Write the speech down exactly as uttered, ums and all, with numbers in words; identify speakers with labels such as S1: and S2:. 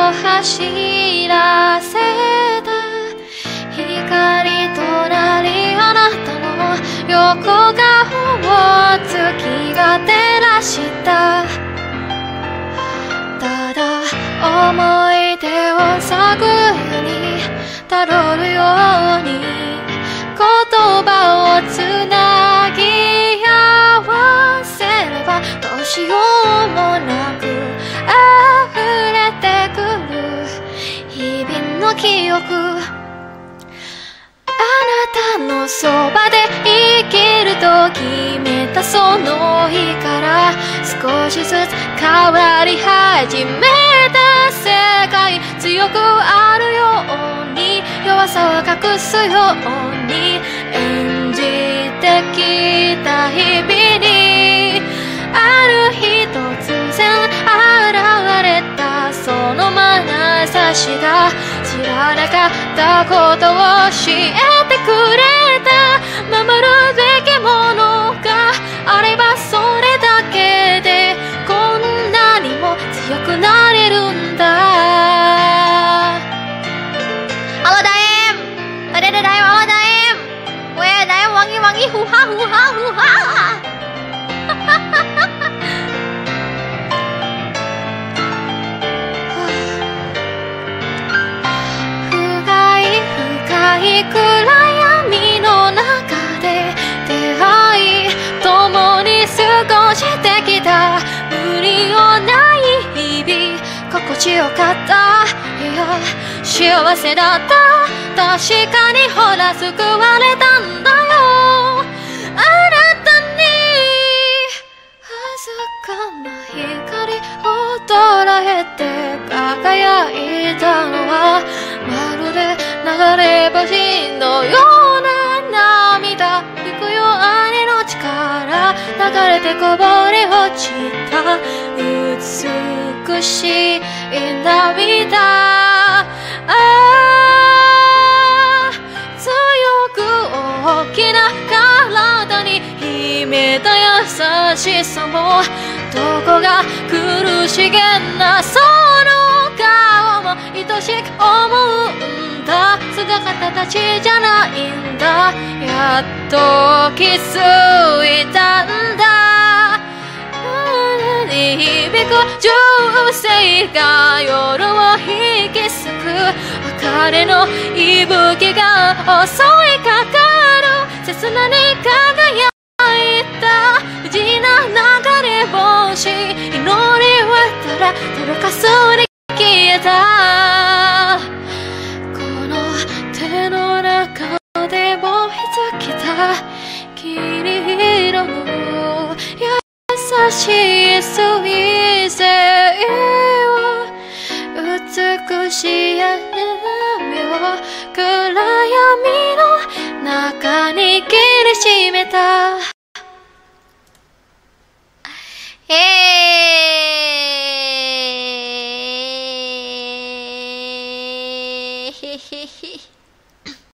S1: 走らせた光となりあなたの横顔を月が照らしたただ思い出を探るようにたどるように言葉をつなぎ合わせればどうしようもなく溢れてくる日々の記憶あなたのそばで生きると決めたその日から少しずつ変わり始めた世界強くあるように弱さを隠すように演じてきた日々にある日突然現れたその眼差しが知らなかったことを教えてくれた守るべきものがあればそれだけでこんなにも強くなれるんだHalo Daim tadi ada Daim halo Daim weh Daim wangi-wangi huha huha huha深い暗闇の中で出会い共に過ごしてきた無理のない日々心地よかったいや幸せだった確かにほら救われたんだよあなたにわずかな光を捉えて輝いたのはまるで流れ星のような涙引くよ姉の力流れてこぼれ落ちた美しい涙ああ強く大きな体に秘めた優しさもどこが苦しげなその顔も愛しく思うんだ姿たちじゃないんだやっと気づいたんだ響く銃声が夜を引き裂く別れの息吹が襲いかかる切なに輝いた無事な流れ星祈りはただ届かそうに消えたこの手の中で燃え尽きた黄色の優しい水星を美しい